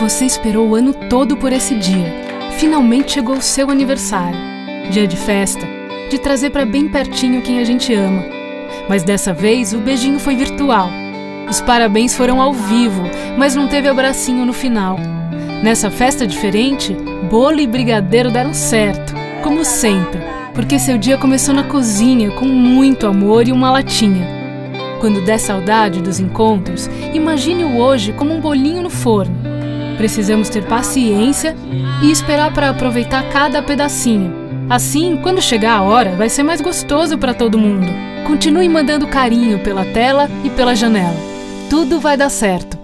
Você esperou o ano todo por esse dia. Finalmente chegou o seu aniversário. Dia de festa, de trazer para bem pertinho quem a gente ama. Mas dessa vez o beijinho foi virtual. Os parabéns foram ao vivo, mas não teve abracinho no final. Nessa festa diferente, bolo e brigadeiro deram certo, como sempre, porque seu dia começou na cozinha com muito amor e uma latinha. Quando der saudade dos encontros, imagine o hoje como um bolinho no forno. Precisamos ter paciência e esperar para aproveitar cada pedacinho. Assim, quando chegar a hora, vai ser mais gostoso para todo mundo. Continue mandando carinho pela tela e pela janela. Tudo vai dar certo.